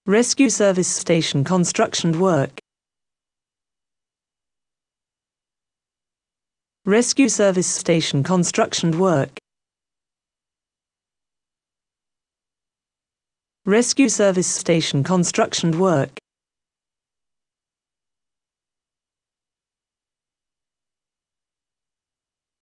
Rescue service station construction work. Rescue service station construction work. Rescue service station construction work.